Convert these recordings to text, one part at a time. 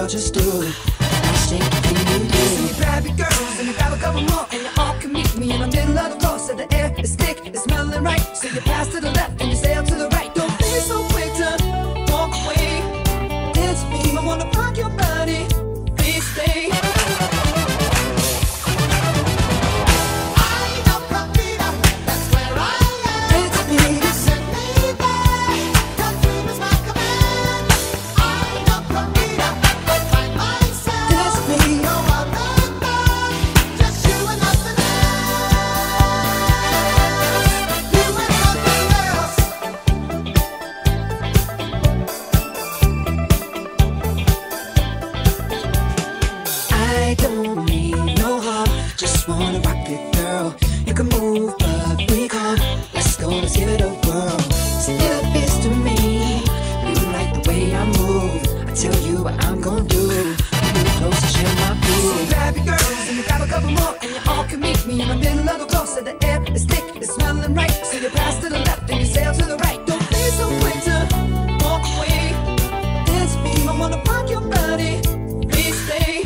just do. Let's take it from you. So you grab your girls and you grab a couple more, and you all can meet me in the middle of the floor. So the air is thick, it's smelling right. So you pass to the left and you sail to the right. Don't be so quick to walk away. Dance with me, I wanna rock your body. Please stay. I don't need no help, just wanna rock it, girl. You can move, but we can't. Let's go, let's give it a whirl. See the best to me, you like the way I move. I tell you what I'm gonna do. Move close and share my view. So grab your girls and you grab a couple more, and you all can meet me in the middle of the floor. So the air is thick, it's smelling right. So you pass to the left and you sail to the right. Don't be so quick to walk away. Dance with me, I wanna rock your body. Please stay.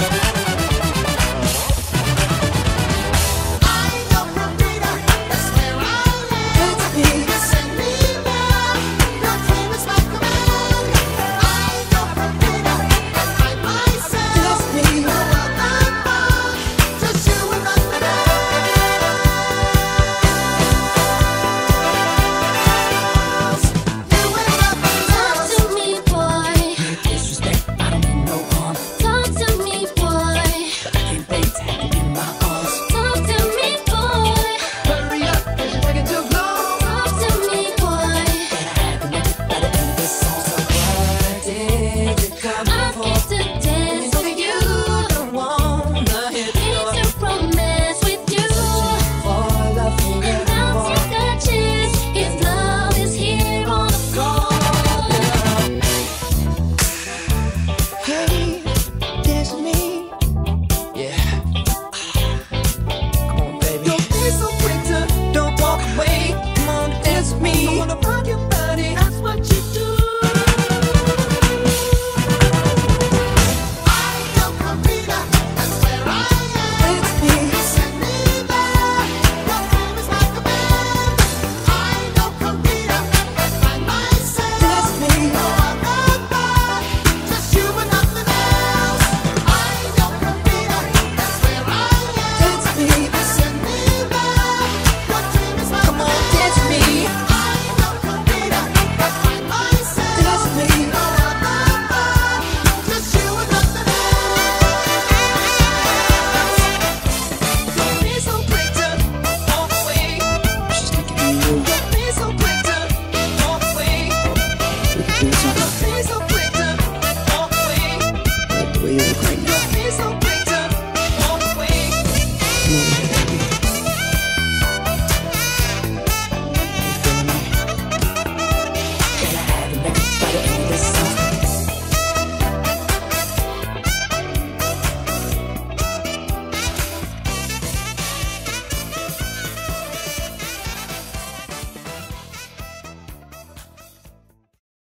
The way you look.